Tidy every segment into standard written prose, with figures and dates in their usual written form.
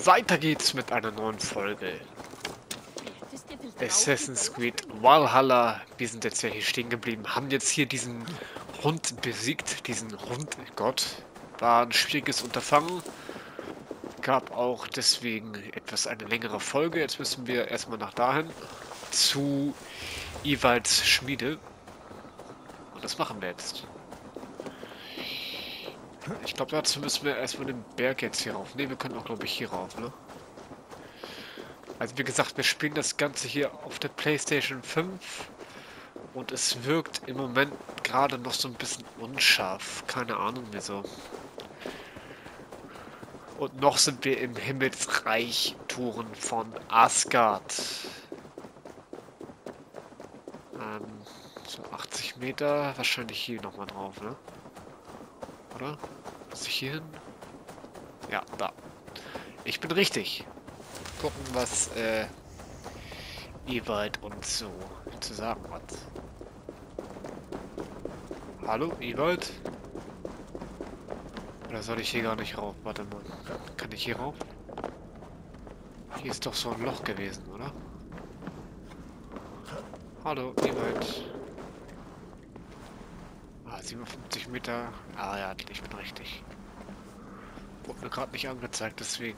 Weiter geht's mit einer neuen Folge. Assassin's Creed Valhalla. Wir sind jetzt ja hier stehen geblieben, haben jetzt hier diesen Hund besiegt, diesen Hundgott. War ein schwieriges Unterfangen. Gab auch deswegen etwas eine längere Folge. Jetzt müssen wir erstmal nach dahin zu Ivalds Schmiede. Und das machen wir jetzt. Ich glaube, dazu müssen wir erstmal den Berg jetzt hier rauf. Ne, wir können auch, glaube ich, hier rauf, ne? Also wie gesagt, wir spielen das Ganze hier auf der PlayStation 5. Und es wirkt im Moment gerade noch so ein bisschen unscharf. Keine Ahnung wieso. Und noch sind wir im Himmelsreich Touren von Asgard. So 80 Meter, wahrscheinlich hier nochmal drauf, ne? Oder? Muss ich hier hin? Ja, da. Ich bin richtig. Gucken, was Ewald uns so zu sagen hat. Hallo, Ewald? Oder soll ich hier gar nicht rauf? Warte mal. Kann ich hier rauf? Hier ist doch so ein Loch gewesen, oder? Hallo, Ewald. 57 Meter. Ah ja, ich bin richtig. Wurde mir gerade nicht angezeigt, deswegen.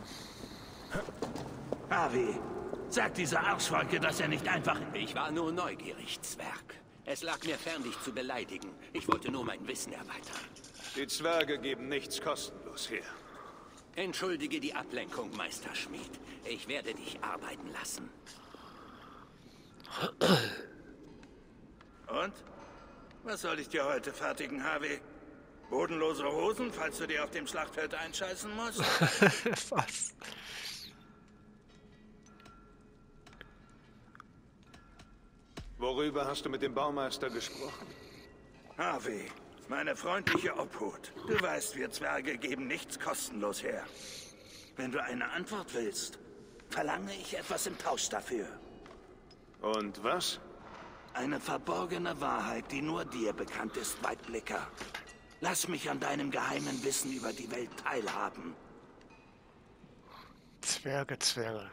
Harvey, sag dieser Arschwolke, dass er nicht einfach... Ich war nur neugierig, Zwerg. Es lag mir fern, dich zu beleidigen. Ich wollte nur mein Wissen erweitern. Die Zwerge geben nichts kostenlos her. Entschuldige die Ablenkung, Meister Schmied. Ich werde dich arbeiten lassen. Und? Was soll ich dir heute fertigen, Harvey? Bodenlose Hosen, falls du dir auf dem Schlachtfeld einscheißen musst? Was? Worüber hast du mit dem Baumeister gesprochen? Harvey, meine freundliche Obhut. Du weißt, wir Zwerge geben nichts kostenlos her. Wenn du eine Antwort willst, verlange ich etwas im Tausch dafür. Und was? Eine verborgene Wahrheit, die nur dir bekannt ist, Weitblicker. Lass mich an deinem geheimen Wissen über die Welt teilhaben. Zwerge, Zwerge.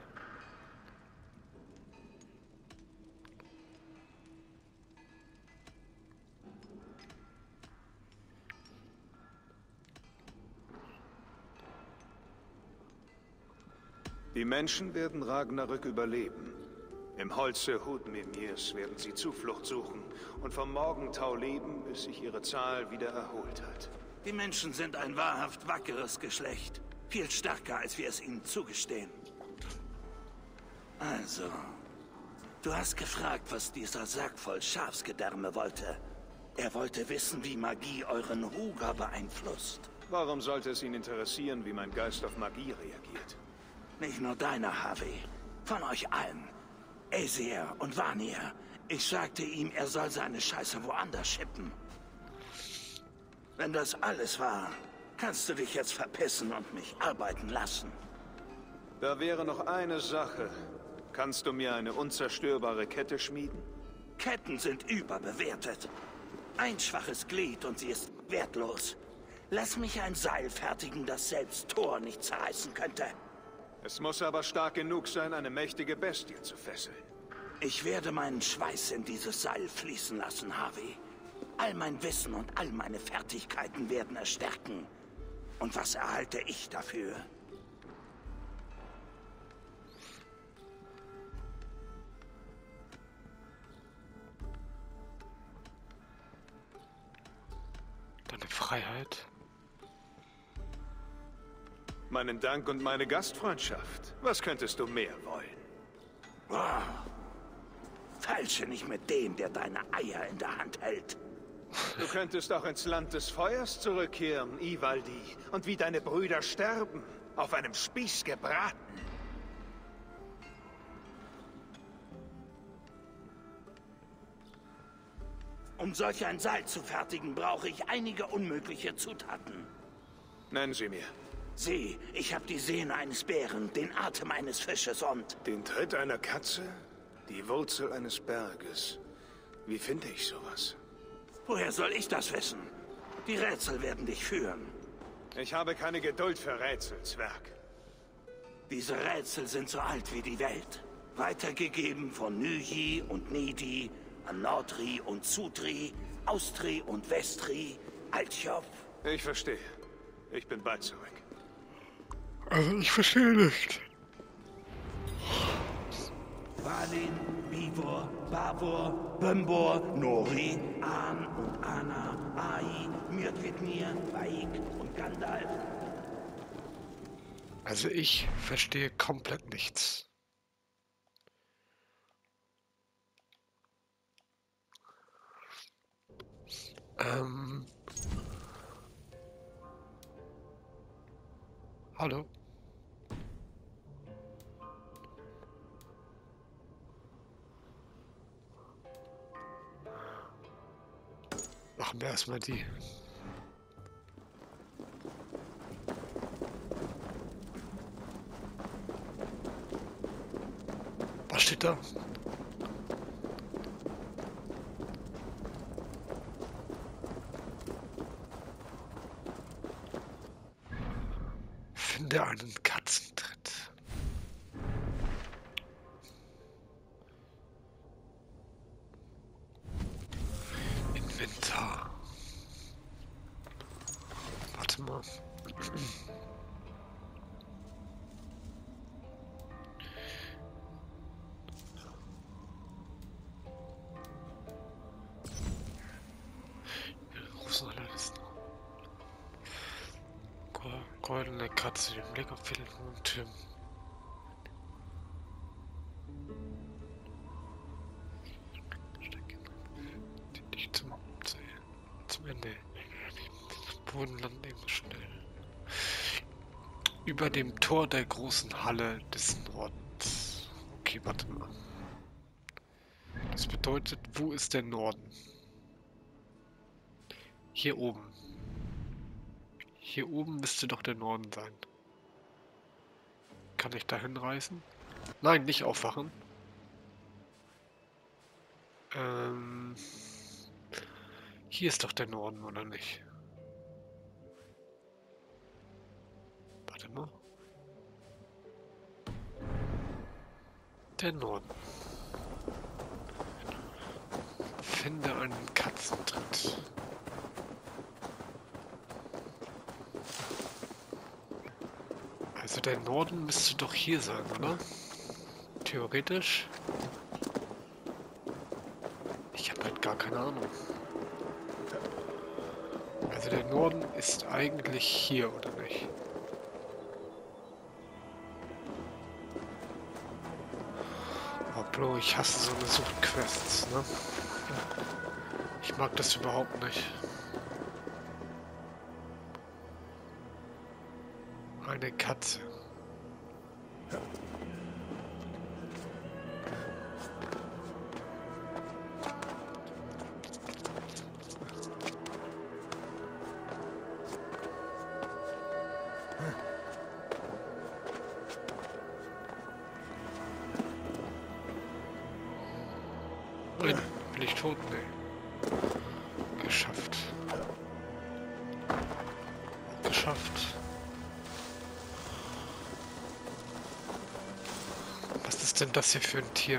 Die Menschen werden Ragnarök überleben. Im Holze Hudmimirs werden sie Zuflucht suchen und vom Morgentau leben, bis sich ihre Zahl wieder erholt hat. Die Menschen sind ein wahrhaft wackeres Geschlecht. Viel stärker, als wir es ihnen zugestehen. Also, du hast gefragt, was dieser Sack voll Schafsgedärme wollte. Er wollte wissen, wie Magie euren Huger beeinflusst. Warum sollte es ihn interessieren, wie mein Geist auf Magie reagiert? Nicht nur deiner, Harvey. Von euch allen. Aesir und Vanir. Ich sagte ihm, er soll seine Scheiße woanders schippen. Wenn das alles war, kannst du dich jetzt verpissen und mich arbeiten lassen. Da wäre noch eine Sache. Kannst du mir eine unzerstörbare Kette schmieden? Ketten sind überbewertet. Ein schwaches Glied und sie ist wertlos. Lass mich ein Seil fertigen, das selbst Thor nicht zerreißen könnte. Es muss aber stark genug sein, eine mächtige Bestie zu fesseln. Ich werde meinen Schweiß in dieses Seil fließen lassen, Harvey. All mein Wissen und all meine Fertigkeiten werden es stärken. Und was erhalte ich dafür? Deine Freiheit. Meinen Dank und meine Gastfreundschaft. Was könntest du mehr wollen? Boah. Falsche nicht mit dem, der deine Eier in der Hand hält. Du könntest auch ins Land des Feuers zurückkehren, Ivaldi, und wie deine Brüder sterben, auf einem Spieß gebraten. Um solch ein Seil zu fertigen, brauche ich einige unmögliche Zutaten. Nennen Sie mir. Sieh, ich habe die Sehne eines Bären, den Atem eines Fisches und... Den Tritt einer Katze? Die Wurzel eines Berges. Wie finde ich sowas? Woher soll ich das wissen? Die Rätsel werden dich führen. Ich habe keine Geduld für Rätsel, Zwerg. Diese Rätsel sind so alt wie die Welt. Weitergegeben von Nyji und Nidi an Nordri und Sudri, Austri und Westri, Altjow. Ich verstehe. Ich bin bald zurück. Also ich verstehe nicht. Balin, Bivor, Bavor, Bömbor, Nori, An und Ana, Ai, Myrkvidnir, Vaik und Gandalf. Also ich verstehe komplett nichts. Hallo? Machen wir erstmal die. Was steht da? Finde einen Katzentritt. Inventar. Warte mal. Goldene Katze, den Blick auf viele Wohntürme. Dich zum Ende. Bodenland eben schnell. Über dem Tor der großen Halle des Nordens. Okay, warte mal. Das bedeutet, wo ist der Norden? Hier oben. Hier oben müsste doch der Norden sein. Kann ich da hinreisen? Nein, nicht aufwachen. Hier ist doch der Norden, oder nicht? Warte mal. Der Norden. Finde einen Katzentritt. Also der Norden müsste doch hier sein, oder? Theoretisch. Ich habe halt gar keine Ahnung. Also der Norden ist eigentlich hier, oder nicht? Oh Bro, ich hasse so eine Suchtquests, ne? Ich mag das überhaupt nicht. Eine Katze. Nein, bin ich tot? Nee. Geschafft. Geschafft. Was ist denn das hier für ein Tier?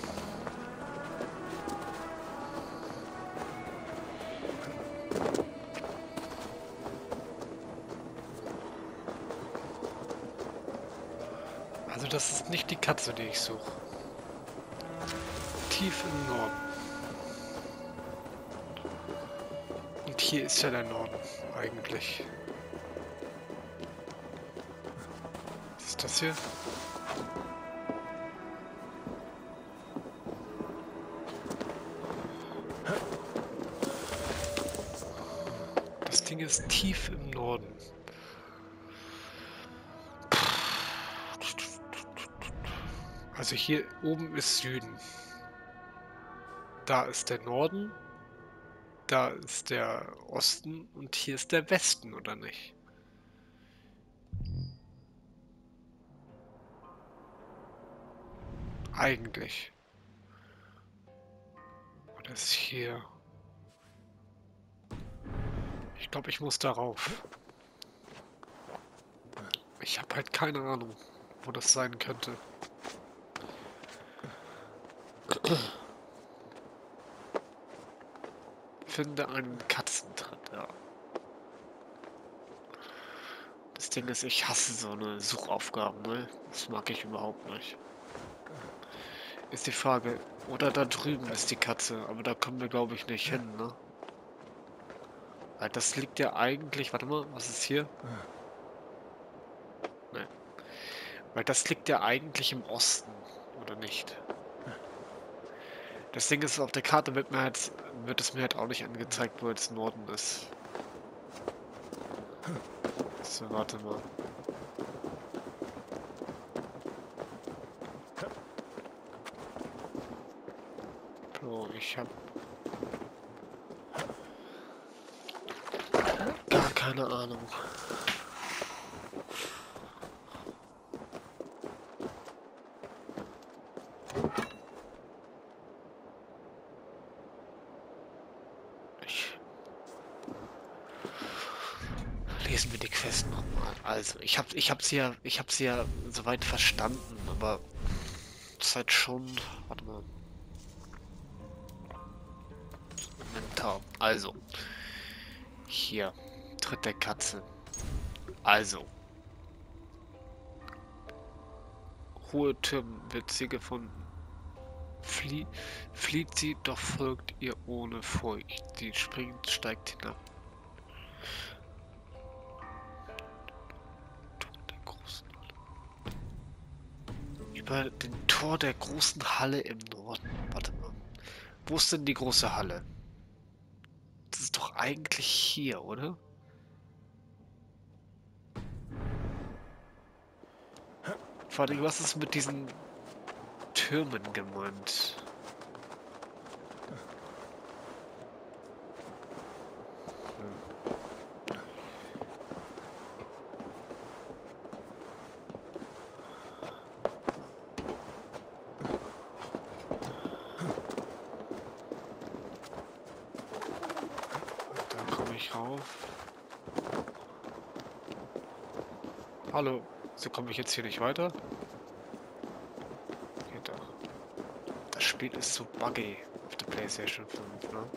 Also das ist nicht die Katze, die ich suche. Tief im Norden. Und hier ist ja der Norden, eigentlich. Was ist das hier? Das Ding ist tief im Norden. Also hier oben ist Süden. Da ist der Norden. Da ist der Osten und hier ist der Westen, oder nicht? Eigentlich. Oder ist hier... Ich glaube, ich muss darauf. Ich habe halt keine Ahnung. wo das sein könnte. Finde einen Katzentritt, ja. Das Ding ist, ich hasse so eine Suchaufgaben, ne? Das mag ich überhaupt nicht. Ist die Frage, oder da drüben ist die Katze, aber da kommen wir, glaube ich, nicht hin, ne? Weil das liegt ja eigentlich, warte mal, was ist hier? Ne. Weil das liegt ja eigentlich im Osten, oder nicht? Das Ding ist, auf der Karte wird es mir halt auch nicht angezeigt, wo jetzt Norden ist. So, warte mal. Bro, ich hab gar keine Ahnung. Lesen wir die Quest nochmal. Also, ich hab's ja soweit verstanden, aber es ist halt schon. Warte mal. Inventar. Also. Hier. Tritt der Katze. Also. Hohe Türme wird sie gefunden. Flieht sie, doch folgt ihr ohne Furcht. Sie springt, steigt hinab. Über den Tor der großen Halle im Norden. Warte mal. Wo ist denn die große Halle? Das ist doch eigentlich hier, oder? Vor allem, was ist mit diesen Türmen gemeint? Da komme ich rauf. Hallo, so komme ich jetzt hier nicht weiter? Geht doch. Das Spiel ist so buggy auf der PlayStation 5, ne?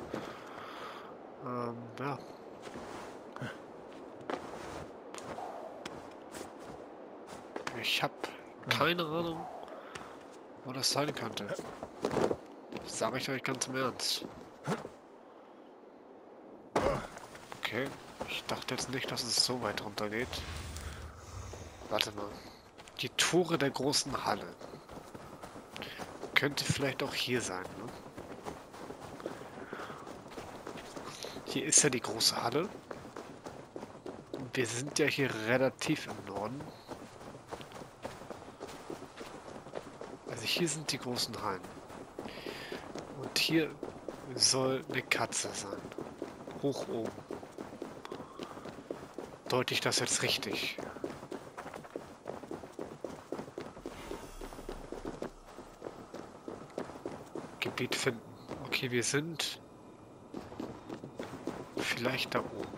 Ja. Ich habe keine Ahnung, wo das sein könnte. Das sage ich euch ganz im Ernst. Okay, ich dachte jetzt nicht, dass es so weit runter geht. Warte mal. Die Tore der großen Halle. Könnte vielleicht auch hier sein, ne? Hier ist ja die große Halle. Wir sind ja hier relativ im Norden. Also hier sind die großen Hallen. Und hier soll eine Katze sein. Hoch oben. Deute ich das jetzt richtig? Gebiet finden. Okay, wir sind vielleicht da oben.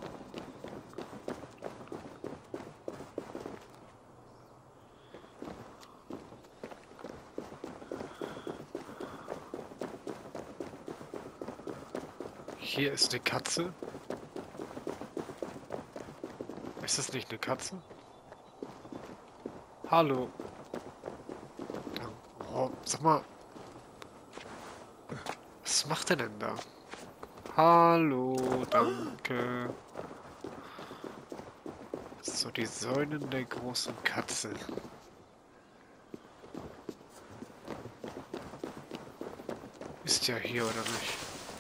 Hier ist eine Katze. Ist das nicht eine Katze? Hallo. Oh, sag mal. Was macht er denn da? Hallo, danke. So, die Säulen der großen Katze. Ist ja hier, oder nicht?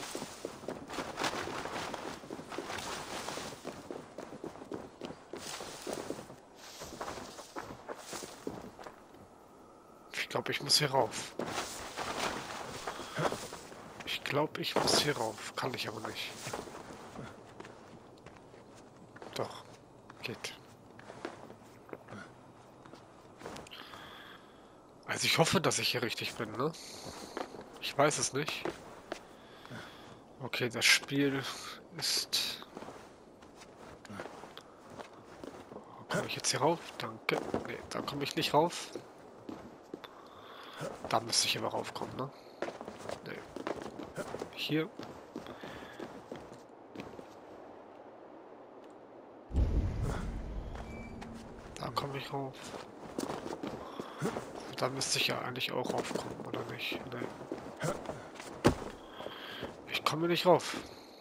Ich glaube, ich muss hier rauf. Ich glaube, ich muss hier rauf. Kann ich aber nicht. Doch. Geht. Also ich hoffe, dass ich hier richtig bin, ne? Ich weiß es nicht. Okay, das Spiel ist... Okay. Komme ich jetzt hier rauf? Danke. Nee, da komme ich nicht rauf. Da müsste ich aber raufkommen, ne? Nee. Hier. Da komme ich rauf. Da müsste ich ja eigentlich auch raufkommen, oder nicht? Nee. Ich komme nicht rauf.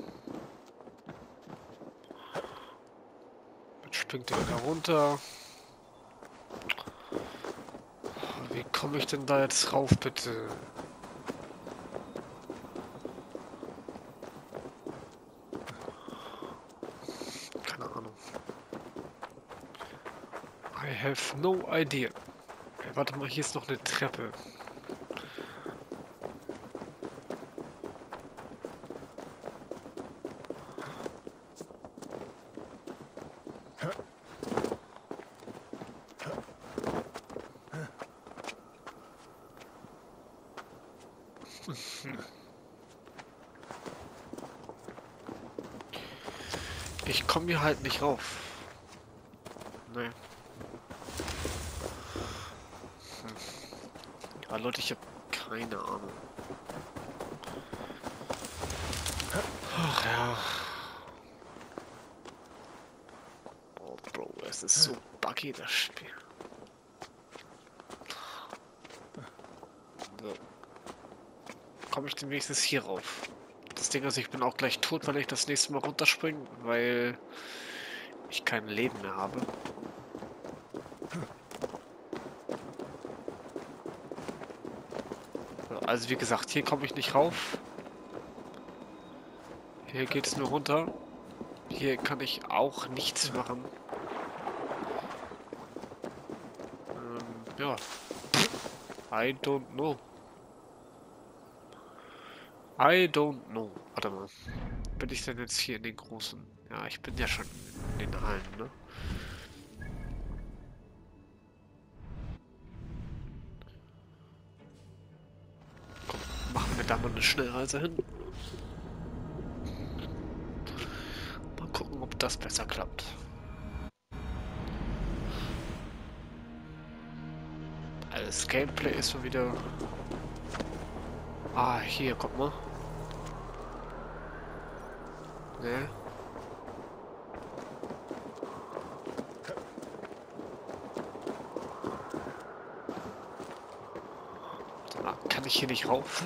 Jetzt springt er wieder runter. Wie komme ich denn da jetzt rauf, bitte? Keine Ahnung. I have no idea. Hey, warte mal, hier ist noch eine Treppe. Ich komme hier halt nicht rauf. Nee. Ja, Leute, ich habe keine Ahnung. Ach ja. Oh, Bro, es ist so buggy, das Spiel. So. Komme ich denn wenigstens hier rauf? Das Ding ist, ich bin auch gleich tot, wenn ich das nächste Mal runterspringe, weil ich kein Leben mehr habe. Also wie gesagt, hier komme ich nicht rauf. Hier geht es nur runter. Hier kann ich auch nichts machen. Ja. I don't know. I don't know. Warte mal. Bin ich denn jetzt hier in den großen? Ja, ich bin ja schon in den Hallen, ne? Komm, machen wir da mal eine Schnellreise hin. Mal gucken, ob das besser klappt. Das Gameplay ist schon wieder... Ah, hier, guck mal. Ne? Kann ich hier nicht rauf?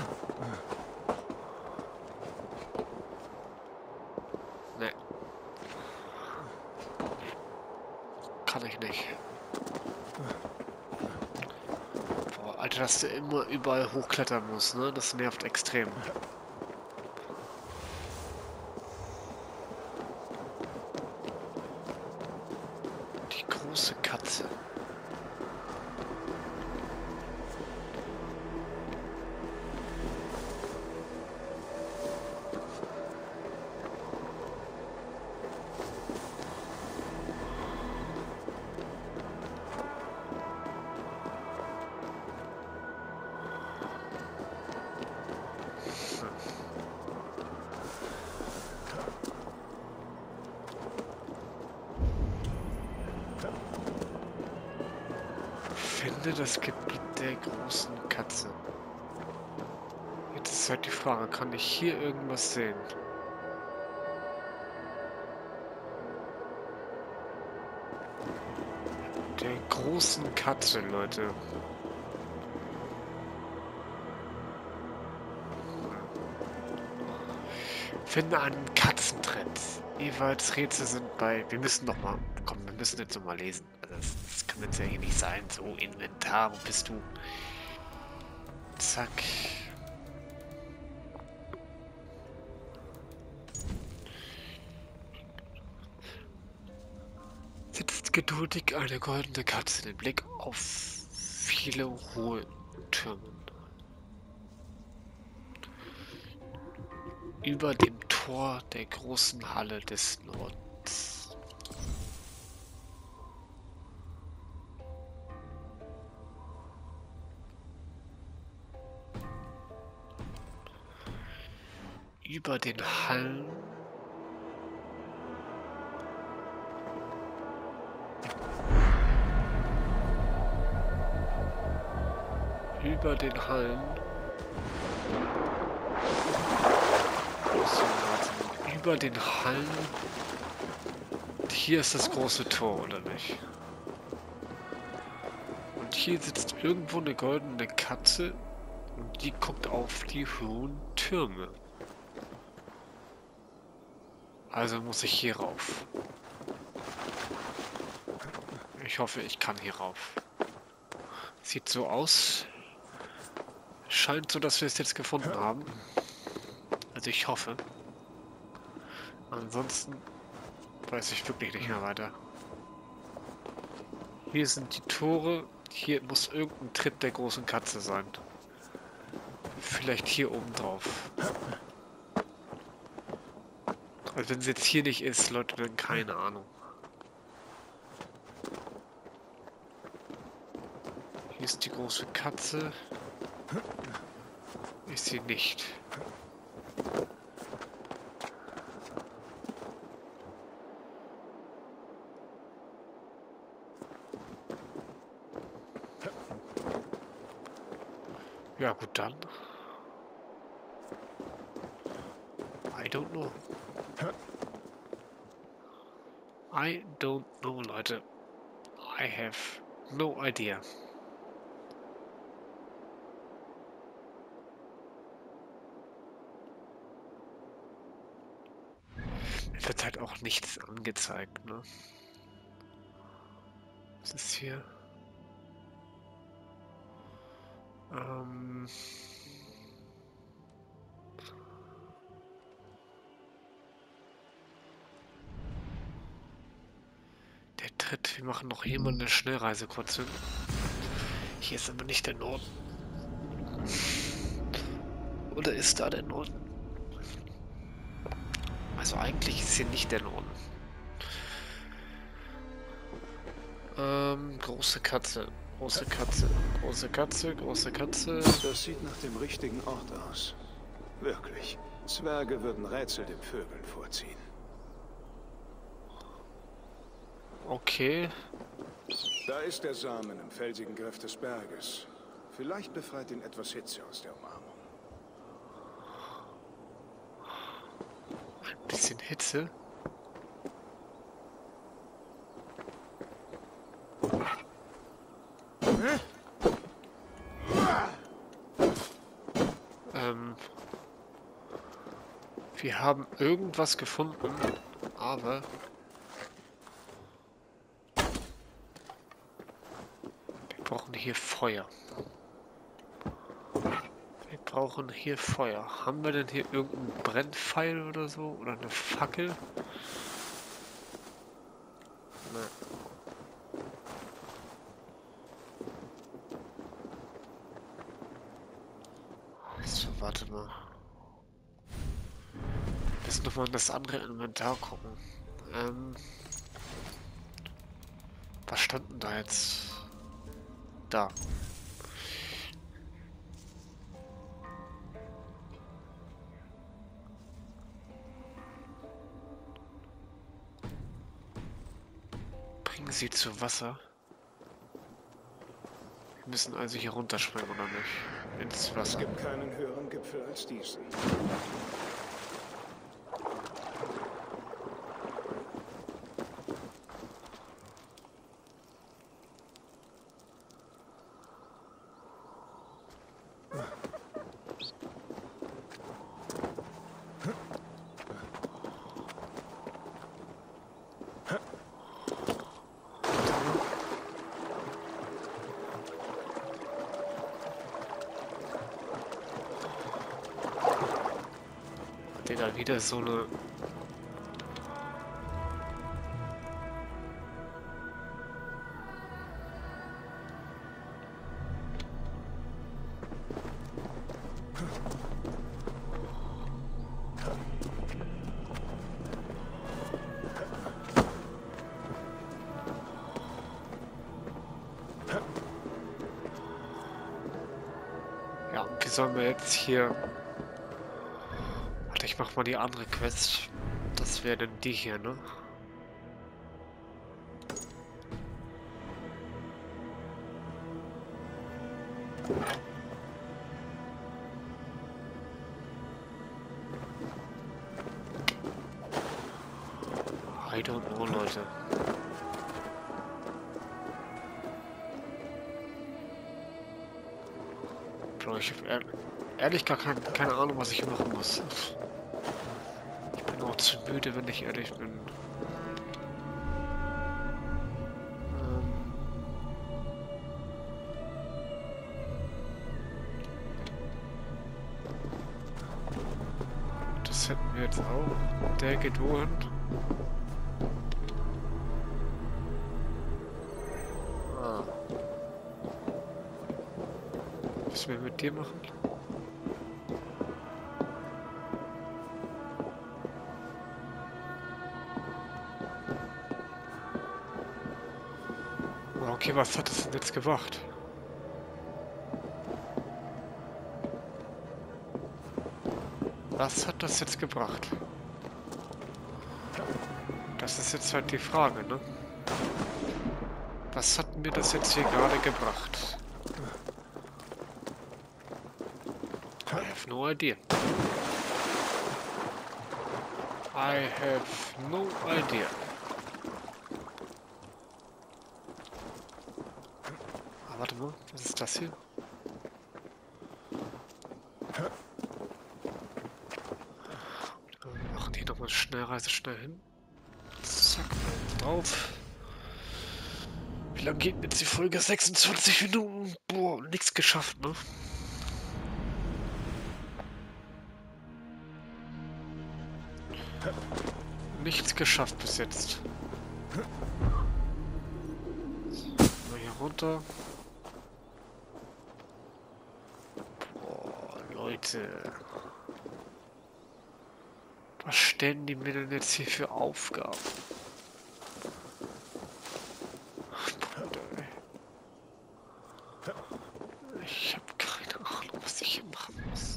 Ne. Kann ich nicht. Boah, Alter, dass du immer überall hochklettern musst, ne? Das nervt extrem. Die große Katze. Finde das Gebiet der großen Katze. Jetzt ist halt die Frage, kann ich hier irgendwas sehen? Der großen Katze, Leute. Finde einen Katzentrend. Jeweils Rätsel sind bei... Wir müssen doch mal... Komm, wir müssen jetzt noch mal lesen. Also das kann jetzt ja hier nicht sein. So, Inventar, wo bist du? Zack. Sitzt geduldig eine goldene Katze, den Blick auf viele hohe Türme. Über dem Tor der großen Halle des Nordens. Über den Hallen über den Hallen. So, warte. Über den Hallen. Hier ist das große Tor, oder nicht? Und hier sitzt irgendwo eine goldene Katze und die guckt auf die hohen Türme. Also muss ich hier rauf. Ich hoffe, ich kann hier rauf. Sieht so aus. Scheint so, dass wir es jetzt gefunden haben. Also ich hoffe. Ansonsten weiß ich wirklich nicht mehr weiter. Hier sind die Tore. Hier muss irgendein Tritt der großen Katze sein. Vielleicht hier oben drauf. Also wenn sie jetzt hier nicht ist, Leute, dann keine Ahnung. Hier ist die große Katze. Ist sie nicht. Ja gut, dann. I don't know. I don't know, Leute. I have no idea. Es wird halt auch nichts angezeigt, ne? Was ist hier? Der Tritt, wir machen noch hier mal eine Schnellreise kurz hin. Hier ist aber nicht der Norden. Oder ist da der Norden? Also eigentlich ist hier nicht der Norden. Große Katze. Große Katze. Große Katze. Große Katze. Das sieht nach dem richtigen Ort aus. Wirklich. Zwerge würden Rätsel den Vögeln vorziehen. Okay. Da ist der Samen im felsigen Griff des Berges. Vielleicht befreit ihn etwas Hitze aus der Umarmung. Ein bisschen Hitze. Wir haben irgendwas gefunden, aber wir brauchen hier Feuer. Wir brauchen hier Feuer. Haben wir denn hier irgendeinen Brennpfeil oder so? Oder eine Fackel? Nein. So, warte mal. Wir müssen nochmal in das andere Inventar gucken. Was stand denn da jetzt? Da. Bringen Sie zu Wasser. Wir müssen also hier runterspringen, oder nicht? Ins Wasser. Es gibt keinen höheren Gipfel als diesen. Da wieder so eine... Ja, wie sollen wir jetzt hier... Ich mach mal die andere Quest. Das wäre dann die hier, ne? I don't know, Leute. Bro, ich habe ehrlich gar keine Ahnung, was ich hier machen muss. Ich bin auch zu müde, wenn ich ehrlich bin. Das hätten wir jetzt auch. Der geht wohin? Ah. Was wir mit dir machen? Okay, was hat das denn jetzt gebracht? Was hat das jetzt gebracht? Das ist jetzt halt die Frage, ne? Was hat mir das jetzt hier gerade gebracht? I have no idea. I have no idea. Ah, warte mal, was ist das hier? Wir machen hier nochmal Schnellreise schnell hin. Zack, drauf. Wie lange geht denn jetzt die Folge? 26 Minuten. Boah, nichts geschafft, ne? Nichts geschafft bis jetzt. Mal hier runter. Boah, Leute. Was stellen die mir denn jetzt hier für Aufgaben? Bruder, ey. Ich habe keine Ahnung, was ich hier machen muss.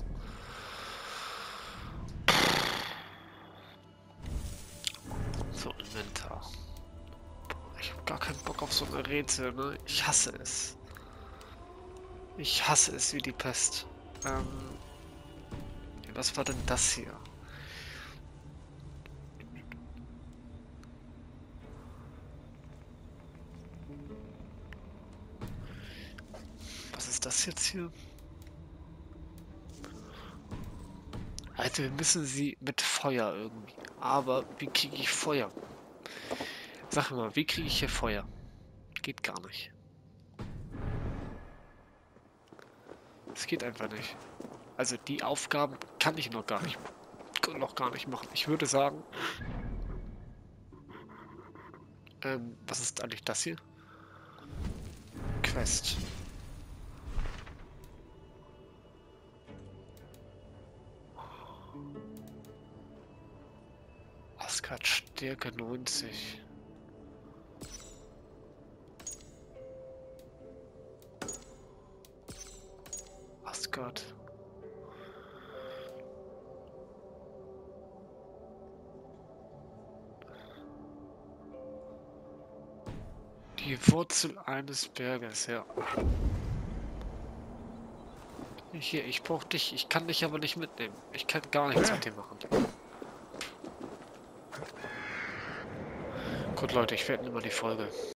So, Inventar. Ich habe gar keinen Bock auf so eine Rätsel, ne? Ich hasse es. Ich hasse es wie die Pest. Was war denn das hier? Was ist das jetzt hier? Also wir müssen sie mit Feuer irgendwie. Aber wie kriege ich Feuer? Sag mal, wie kriege ich hier Feuer? Geht gar nicht. Es geht einfach nicht. Also die Aufgaben kann ich noch gar nicht machen. Ich würde sagen... was ist eigentlich das hier? Quest. Asgard Stärke 90. Asgard. Die Wurzel eines Berges, ja. Hier, ich brauche dich. Ich kann dich aber nicht mitnehmen. Ich kann gar nichts mit dir machen. Gut, Leute, ich werde immer die Folge.